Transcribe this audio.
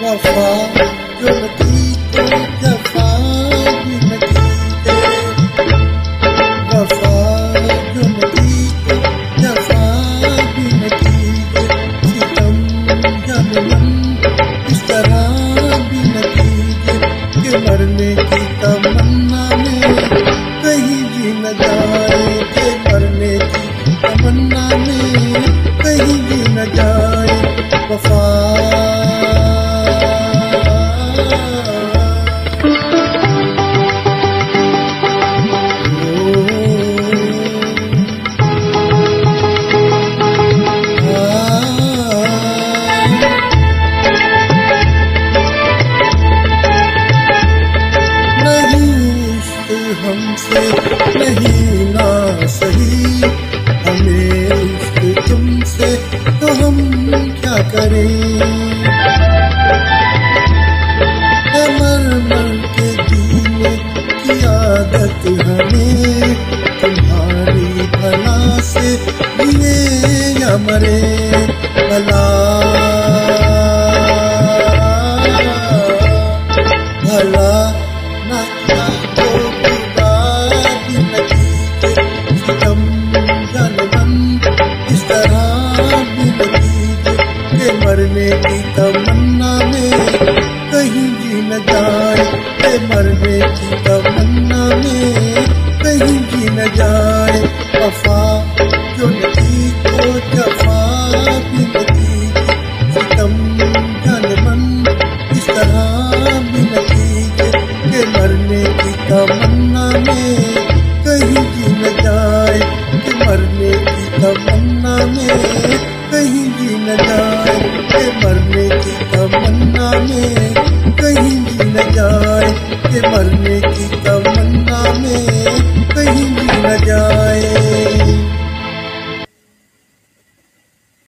वफा जो न की तो जफा भी न कीजिए, वफा जो न की तो जफा भी न कीजिए, सितम जानमन इस तरह भी न कीजिए कि मरने की तमन्ना में कहीं जी न जाए, कि मरने की तमन्ना में कहीं जी न जाए। वफा हमसे नहीं ना सही, हमें इश्क तुमसे तो हम क्या करें। मर मर के जीने की आदत हमें, तुम्हारी भला से जिए या मरे। भला भला ना क्या तो इस तरह भी न कीजिए कि मरने की तमन्ना में कहीं जी न जाए, कि मरने की तमन्ना में कहीं जी न जाए। वफा जो न की तो जफा भी न कीजिए, सितम जानमन इस तरह भी न कीजिए कि मरने की तमन्ना में कहीं जी न जाए, कि मरने की तमन्ना में कहीं जी न जाए, कि मरने की तमन्ना में कहीं जी न जाए, कि मरने की